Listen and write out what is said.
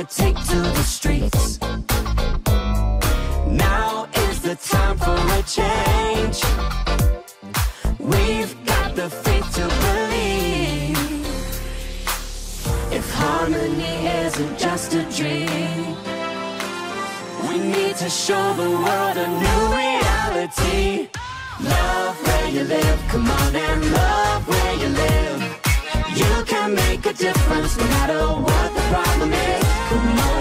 take to the streets. Now is the time for a change. We've got the faith to believe. If harmony isn't just a dream, we need to show the world a new reality. Love where you live, come on and love where you live. You can make a difference no matter what the problem is. Come on.